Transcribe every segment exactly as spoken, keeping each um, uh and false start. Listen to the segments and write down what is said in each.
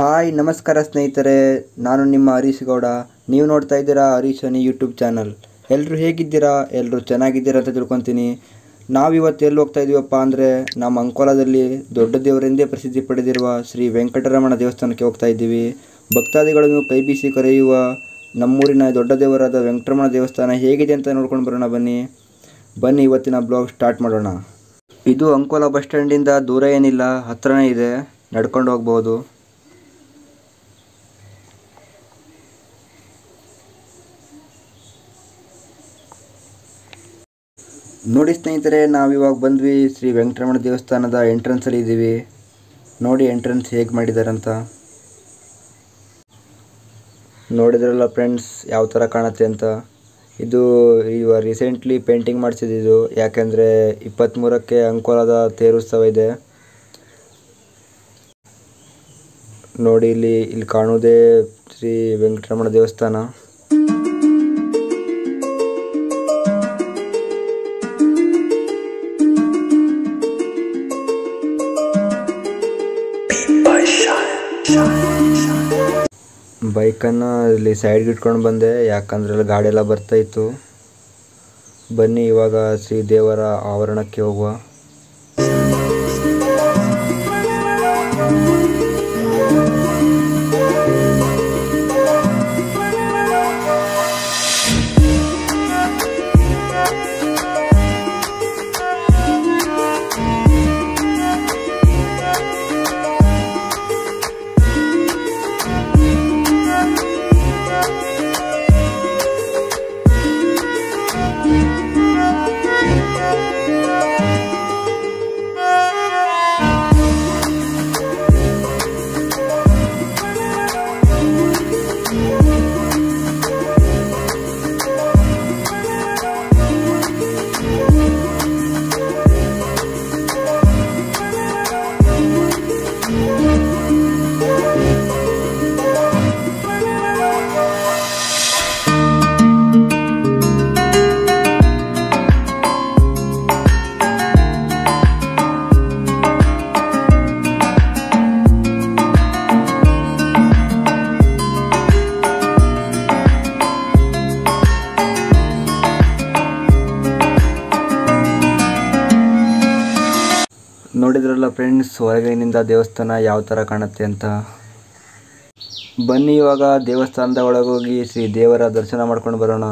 Hi ನಮಸ್ಕಾರ ಸ್ನೇಹಿತರೆ, ನಾನು ನಿಮ್ಮ ಹರೀಶ್ ಗೌಡ. ನೀವು ನೋಡ್ತಾ ಇದ್ದೀರಾ ಹರೀಶ್ ಅನಿ ಯೂಟ್ಯೂಬ್ ಚಾನಲ್. ಎಲ್ಲರೂ ಹೇಗಿದ್ದೀರಾ? ಎಲ್ಲರೂ ಚೆನ್ನಾಗಿದ್ದೀರಾ ಅಂತ ತಿಳ್ಕೊತೀನಿ. ನಾವಿವತ್ತು ಎಲ್ಲಿ ಹೋಗ್ತಾ ಇದ್ದೀವಪ್ಪ ಅಂದರೆ ನಮ್ಮ ಅಂಕೋಲಾದಲ್ಲಿ ದೊಡ್ಡ ದೇವರೆಂದೇ ಪ್ರಸಿದ್ಧಿ ಪಡೆದಿರುವ ಶ್ರೀ ವೆಂಕಟರಮಣ ದೇವಸ್ಥಾನಕ್ಕೆ ಹೋಗ್ತಾ ಇದ್ದೀವಿ. ಭಕ್ತಾದಿಗಳನ್ನು ಕೈ ಬೀಸಿ ಕರೆಯುವ ನಮ್ಮೂರಿನ ದೊಡ್ಡ ದೇವರಾದ ವೆಂಕಟರಮಣ ದೇವಸ್ಥಾನ ಹೇಗಿದೆ ಅಂತ ನೋಡ್ಕೊಂಡು ಬರೋಣ. ಬನ್ನಿ ಬನ್ನಿ ಇವತ್ತಿನ ಬ್ಲಾಗ್ ಸ್ಟಾರ್ಟ್ ಮಾಡೋಣ. ಇದು ಅಂಕೋಲಾ ಬಸ್ ಸ್ಟ್ಯಾಂಡಿಂದ ದೂರ ಏನಿಲ್ಲ, ಹತ್ರನೇ ಇದೆ, ನಡ್ಕೊಂಡು ಹೋಗ್ಬೋದು. ನೋಡಿ ಸ್ನೇಹಿತರೆ, ನಾವಿವಾಗ ಬಂದ್ವಿ ಶ್ರೀ ವೆಂಕಟರಮಣ ದೇವಸ್ಥಾನದ ಎಂಟ್ರೆನ್ಸಲ್ಲಿ ಇದ್ದೀವಿ. ನೋಡಿ ಎಂಟ್ರೆನ್ಸ್ ಹೇಗೆ ಮಾಡಿದಾರಂತ. ನೋಡಿದ್ರಲ್ಲ ಫ್ರೆಂಡ್ಸ್ ಯಾವ ಥರ ಕಾಣುತ್ತೆ ಅಂತ. ಇದು ಇವಾಗ ರೀಸೆಂಟ್ಲಿ ಪೇಂಟಿಂಗ್ ಮಾಡಿಸಿದ್ದು, ಯಾಕೆಂದರೆ ಇಪ್ಪತ್ತ್ಮೂರಕ್ಕೆ ಅಂಕೋಲಾದ ತೇರುತ್ಸವ ಇದೆ. ನೋಡಿ ಇಲ್ಲಿ ಇಲ್ಲಿ ಕಾಣುವುದೇ ಶ್ರೀ ವೆಂಕಟರಮಣ ದೇವಸ್ಥಾನ. ಬೈಕನ್ನು ಇಲ್ಲಿ ಸೈಡ್ಗೆ ಇಟ್ಕೊಂಡು ಬಂದೆ, ಯಾಕಂದ್ರೆ ಅಲ್ಲಿ ಗಾಡಿ ಎಲ್ಲ ಬರ್ತಾ ಇತ್ತು. ಬನ್ನಿ ಇವಾಗ ಶ್ರೀ ದೇವರ ಆವರಣಕ್ಕೆ ಹೋಗುವ. ನೋಡಿದ್ರಲ್ಲ ಫ್ರೆಂಡ್ಸ್, ಹೊರಗಿನಿಂದ ದೇವಸ್ಥಾನ ಯಾವ ಥರ ಕಾಣುತ್ತೆ ಅಂತ. ಬನ್ನಿ ಇವಾಗ ದೇವಸ್ಥಾನದ ಒಳಗೋಗಿ ಶ್ರೀ ದೇವರ ದರ್ಶನ ಮಾಡ್ಕೊಂಡು ಬರೋಣ.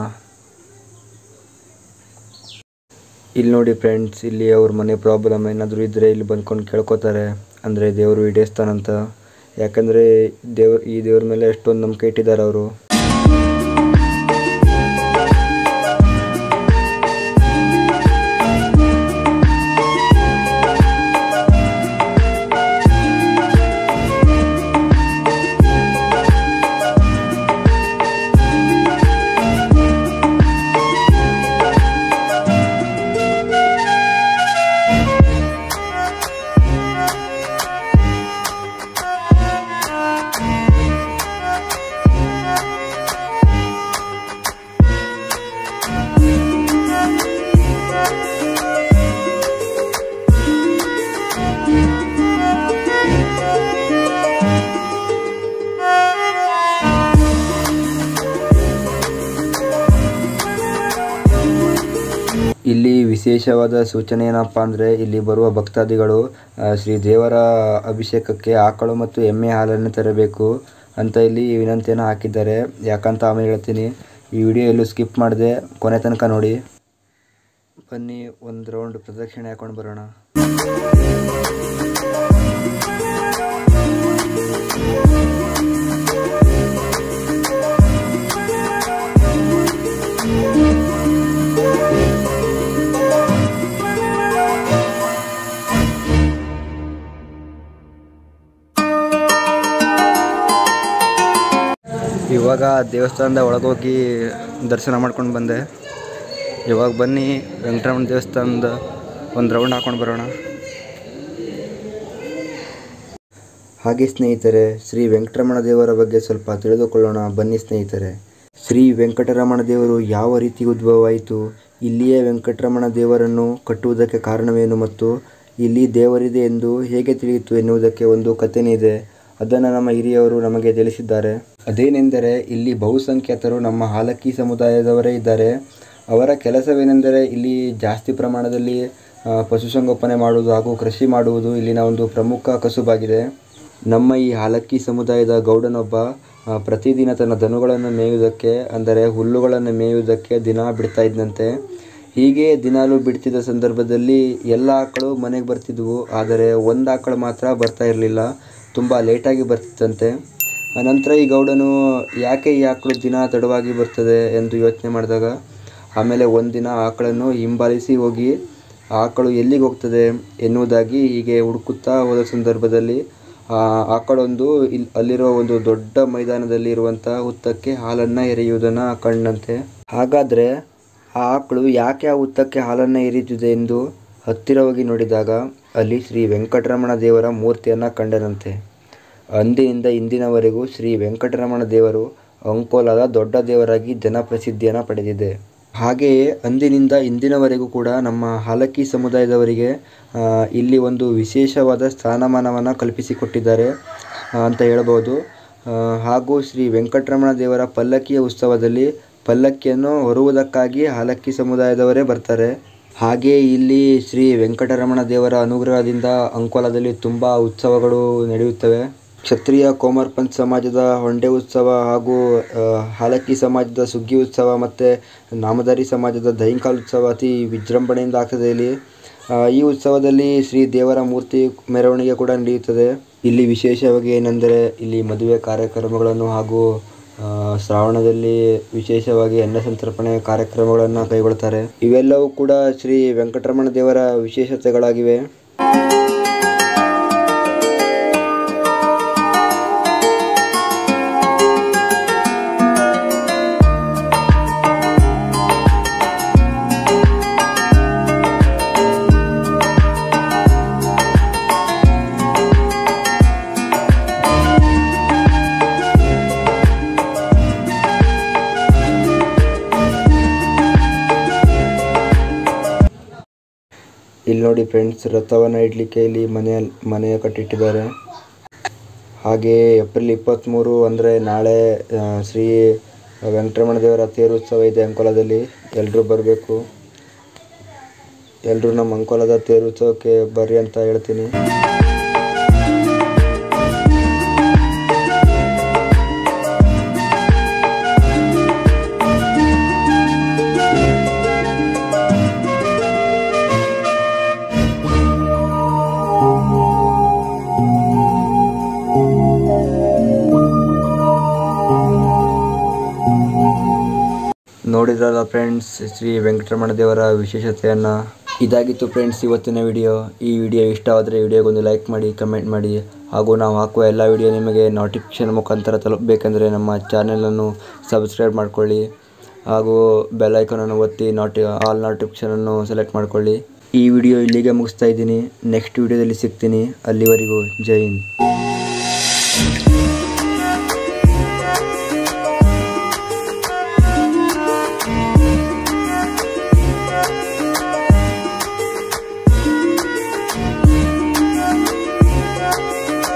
ಇಲ್ಲಿ ನೋಡಿ ಫ್ರೆಂಡ್ಸ್, ಇಲ್ಲಿ ಅವ್ರ ಮನೆ ಪ್ರಾಬ್ಲಮ್ ಏನಾದರೂ ಇದ್ದರೆ ಇಲ್ಲಿ ಬಂದ್ಕೊಂಡು ಕೇಳ್ಕೊತಾರೆ, ಅಂದರೆ ದೇವರು ಈಡೇರಿಸ್ತಾನಂತ. ಯಾಕಂದರೆ ದೇವ್ರ ಈ ದೇವ್ರ ಮೇಲೆ ಎಷ್ಟೊಂದು ನಂಬಿಕೆ ಇಟ್ಟಿದ್ದಾರೆ ಅವರು. ಇಲ್ಲಿ ವಿಶೇಷವಾದ ಸೂಚನೆ ಏನಪ್ಪ ಅಂದರೆ, ಇಲ್ಲಿ ಬರುವ ಭಕ್ತಾದಿಗಳು ಶ್ರೀ ದೇವರ ಅಭಿಷೇಕಕ್ಕೆ ಆಕಳು ಮತ್ತು ಎಮ್ಮೆ ಹಾಲನ್ನು ತರಬೇಕು ಅಂತ ಇಲ್ಲಿ ವಿನಂತಿಯನ್ನು ಹಾಕಿದ್ದಾರೆ. ಯಾಕಂತ ಆಮೇಲೆ ಹೇಳ್ತೀನಿ. ಈ ವಿಡಿಯೋ ಎಲ್ಲೂ ಸ್ಕಿಪ್ ಮಾಡಿದೆ, ಕೊನೆ ತನಕ ನೋಡಿ. ಬನ್ನಿ ಒಂದು ರೌಂಡ್ ಪ್ರದಕ್ಷಿಣೆ ಹಾಕೊಂಡು ಬರೋಣ. ಇವಾಗ ದೇವಸ್ಥಾನದ ಒಳಗೋಗಿ ದರ್ಶನ ಮಾಡ್ಕೊಂಡು ಬಂದೆ. ಇವಾಗ ಬನ್ನಿ ವೆಂಕಟರಮಣ ದೇವಸ್ಥಾನದ ಒಂದು ರೌಂಡ್ ಹಾಕೊಂಡು ಬರೋಣ. ಹಾಗೆ ಸ್ನೇಹಿತರೆ, ಶ್ರೀ ವೆಂಕಟರಮಣ ದೇವರ ಬಗ್ಗೆ ಸ್ವಲ್ಪ ತಿಳಿದುಕೊಳ್ಳೋಣ. ಬನ್ನಿ ಸ್ನೇಹಿತರೆ, ಶ್ರೀ ವೆಂಕಟರಮಣ ದೇವರು ಯಾವ ರೀತಿ ಉದ್ಭವವಾಯಿತು, ಇಲ್ಲಿಯೇ ವೆಂಕಟರಮಣ ದೇವರನ್ನು ಕಟ್ಟುವುದಕ್ಕೆ ಕಾರಣವೇನು ಮತ್ತು ಇಲ್ಲಿ ದೇವರಿದೆ ಎಂದು ಹೇಗೆ ತಿಳಿಯಿತು ಎನ್ನುವುದಕ್ಕೆ ಒಂದು ಕಥೆನೇ ಇದೆ. ಅದನ್ನು ನಮ್ಮ ಹಿರಿಯವರು ನಮಗೆ ತಿಳಿಸಿದ್ದಾರೆ. ಅದೇನೆಂದರೆ ಇಲ್ಲಿ ಬಹುಸಂಖ್ಯಾತರು ನಮ್ಮ ಹಾಲಕ್ಕಿ ಸಮುದಾಯದವರೇ ಇದ್ದಾರೆ. ಅವರ ಕೆಲಸವೇನೆಂದರೆ ಇಲ್ಲಿ ಜಾಸ್ತಿ ಪ್ರಮಾಣದಲ್ಲಿ ಪಶುಸಂಗೋಪನೆ ಮಾಡುವುದು ಹಾಗೂ ಕೃಷಿ ಮಾಡುವುದು ಇಲ್ಲಿನ ಒಂದು ಪ್ರಮುಖ ಕಸುಬಾಗಿದೆ. ನಮ್ಮ ಈ ಹಾಲಕ್ಕಿ ಸಮುದಾಯದ ಗೌಡನೊಬ್ಬ ಪ್ರತಿದಿನ ತನ್ನ ದನಗಳನ್ನು ಮೇಯುವುದಕ್ಕೆ ಅಂದರೆ ಹುಲ್ಲುಗಳನ್ನು ಮೇಯುವುದಕ್ಕೆ ದಿನ ಬಿಡ್ತಾ ಇದ್ದಂತೆ. ಹೀಗೆ ದಿನಾಲೂ ಬಿಡ್ತಿದ್ದ ಸಂದರ್ಭದಲ್ಲಿ ಎಲ್ಲ ಆಕಳು ಮನೆಗೆ ಬರ್ತಿದ್ವು, ಆದರೆ ಒಂದು ಆಕಳು ಮಾತ್ರ ಬರ್ತಾ ಇರಲಿಲ್ಲ, ತುಂಬ ಲೇಟಾಗಿ ಬರ್ತಿತ್ತಂತೆ. ನಂತರ ಈ ಗೌಡನು ಯಾಕೆ ಈ ಆಕಳು ದಿನ ತಡವಾಗಿ ಬರ್ತದೆ ಎಂದು ಯೋಚನೆ ಮಾಡಿದಾಗ ಆಮೇಲೆ ಒಂದಿನ ಆಕಳನ್ನು ಹಿಂಬಾಲಿಸಿ ಹೋಗಿ ಆಕಳು ಎಲ್ಲಿಗೆ ಹೋಗ್ತದೆ ಎನ್ನುವುದಾಗಿ ಹೀಗೆ ಹುಡುಕುತ್ತಾ ಹೋದ ಸಂದರ್ಭದಲ್ಲಿ ಆ ಆಕಳೊಂದು ಇಲ್ಲಿ ಅಲ್ಲಿರೋ ಒಂದು ದೊಡ್ಡ ಮೈದಾನದಲ್ಲಿ ಇರುವಂಥ ಹುತ್ತಕ್ಕೆ ಹಾಲನ್ನು ಎರೆಯುವುದನ್ನು ಕಂಡಂತೆ. ಹಾಗಾದರೆ ಆ ಆಕಳು ಯಾಕೆ ಆ ಹುತ್ತಕ್ಕೆ ಹಾಲನ್ನು ಎರೆಯುತ್ತಿದೆ ಎಂದು ಹತ್ತಿರ ಹೋಗಿ ನೋಡಿದಾಗ ಅಲ್ಲಿ ಶ್ರೀ ವೆಂಕಟರಮಣ ದೇವರ ಮೂರ್ತಿಯನ್ನು ಕಂಡನಂತೆ. ಅಂದಿನಿಂದ ಇಂದಿನವರೆಗೂ ಶ್ರೀ ವೆಂಕಟರಮಣ ದೇವರು ಅಂಕೋಲಾದ ದೊಡ್ಡ ದೇವರಾಗಿ ಜನಪ್ರಸಿದ್ಧಿಯನ್ನು ಪಡೆದಿದೆ. ಹಾಗೆಯೇ ಅಂದಿನಿಂದ ಇಂದಿನವರೆಗೂ ಕೂಡ ನಮ್ಮ ಹಾಲಕ್ಕಿ ಸಮುದಾಯದವರಿಗೆ ಇಲ್ಲಿ ಒಂದು ವಿಶೇಷವಾದ ಸ್ಥಾನಮಾನವನ್ನು ಕಲ್ಪಿಸಿಕೊಟ್ಟಿದ್ದಾರೆ ಅಂತ ಹೇಳ್ಬೋದು. ಹಾಗೂ ಶ್ರೀ ವೆಂಕಟರಮಣ ದೇವರ ಪಲ್ಲಕ್ಕಿಯ ಉತ್ಸವದಲ್ಲಿ ಪಲ್ಲಕ್ಕಿಯನ್ನು ಹೊರುವುದಕ್ಕಾಗಿ ಹಾಲಕ್ಕಿ ಸಮುದಾಯದವರೇ ಬರ್ತಾರೆ. ಹಾಗೆಯೇ ಇಲ್ಲಿ ಶ್ರೀ ವೆಂಕಟರಮಣ ದೇವರ ಅನುಗ್ರಹದಿಂದ ಅಂಕೋಲಾದಲ್ಲಿ ತುಂಬ ಉತ್ಸವಗಳು ನಡೆಯುತ್ತವೆ. ಕ್ಷತ್ರಿಯ ಕೋಮರ್ಪಂಚ್ ಸಮಾಜದ ಹೊಂಡೆ ಉತ್ಸವ ಹಾಗೂ ಹಾಲಕ್ಕಿ ಸಮಾಜದ ಸುಗ್ಗಿ ಉತ್ಸವ ಮತ್ತು ನಾಮಧಾರಿ ಸಮಾಜದ ದಹಿಂಕಾಲ್ ಉತ್ಸವ ಅತಿ ವಿಜೃಂಭಣೆಯಿಂದ ಆಗ್ತದೆ ಇಲ್ಲಿ. ಈ ಉತ್ಸವದಲ್ಲಿ ಶ್ರೀ ದೇವರ ಮೂರ್ತಿ ಮೆರವಣಿಗೆ ಕೂಡ ನಡೆಯುತ್ತದೆ. ಇಲ್ಲಿ ವಿಶೇಷವಾಗಿ ಏನೆಂದರೆ ಇಲ್ಲಿ ಮದುವೆ ಕಾರ್ಯಕ್ರಮಗಳನ್ನು ಹಾಗೂ ಶ್ರಾವಣದಲ್ಲಿ ವಿಶೇಷವಾಗಿ ಅನ್ನ ಸಂತರ್ಪಣೆ ಕಾರ್ಯಕ್ರಮಗಳನ್ನು ಕೈಗೊಳ್ತಾರೆ. ಇವೆಲ್ಲವೂ ಕೂಡ ಶ್ರೀ ವೆಂಕಟರಮಣ ದೇವರ ವಿಶೇಷತೆಗಳಾಗಿವೆ. ಇಲ್ಲಿ ನೋಡಿ ಫ್ರೆಂಡ್ಸ್, ರಥವನ್ನು ಇಡಲಿಕ್ಕೆ ಇಲ್ಲಿ ಮನೆಯ ಮನೆಯ ಕಟ್ಟಿಟ್ಟಿದ್ದಾರೆ. ಹಾಗೆಯೇ ಏಪ್ರಿಲ್ ಇಪ್ಪತ್ತ್ಮೂರು ಅಂದರೆ ನಾಳೆ ಶ್ರೀ ವೆಂಕಟರಮಣ ದೇವರ ತೇರುತ್ಸವ ಇದೆ ಅಂಕೋಲಾದಲ್ಲಿ. ಎಲ್ಲರೂ ಬರಬೇಕು, ಎಲ್ಲರೂ ನಮ್ಮ ಅಂಕೋಲಾದ ತೇರುತ್ಸವಕ್ಕೆ ಬರ್ರಿ ಅಂತ ಹೇಳ್ತೀನಿ. ನೋಡಿದ್ರಲ್ಲ ಫ್ರೆಂಡ್ಸ್ ಶ್ರೀ ವೆಂಕಟರಮಣ ದೇವರ ವಿಶೇಷತೆಯನ್ನು. ಇದಾಗಿತ್ತು ಫ್ರೆಂಡ್ಸ್ ಇವತ್ತಿನ ವಿಡಿಯೋ. ಈ ವಿಡಿಯೋ ಇಷ್ಟ ಆದರೆ ವಿಡಿಯೋಗೊಂದು ಲೈಕ್ ಮಾಡಿ, ಕಮೆಂಟ್ ಮಾಡಿ, ಹಾಗೂ ನಾವು ಹಾಕುವ ಎಲ್ಲ ವಿಡಿಯೋ ನಿಮಗೆ ನೋಟಿಫಿಕೇಷನ್ ಮುಖಾಂತರ ತಲುಪಬೇಕೆಂದರೆ ನಮ್ಮ ಚಾನೆಲನ್ನು ಸಬ್ಸ್ಕ್ರೈಬ್ ಮಾಡಿಕೊಳ್ಳಿ ಹಾಗೂ ಬೆಲ್ ಐಕಾನನ್ನು ಒತ್ತಿ ನೋಟಿ ಆಲ್ ನೋಟಿಫಿಕೇಷನನ್ನು ಸೆಲೆಕ್ಟ್ ಮಾಡಿಕೊಳ್ಳಿ. ಈ ವಿಡಿಯೋ ಇಲ್ಲಿಗೆ ಮುಗಿಸ್ತಾ ಇದ್ದೀನಿ. ನೆಕ್ಸ್ಟ್ ವಿಡಿಯೋದಲ್ಲಿ ಸಿಗ್ತೀನಿ. ಅಲ್ಲಿವರೆಗೂ ಜೈ ಹಿಂದ್.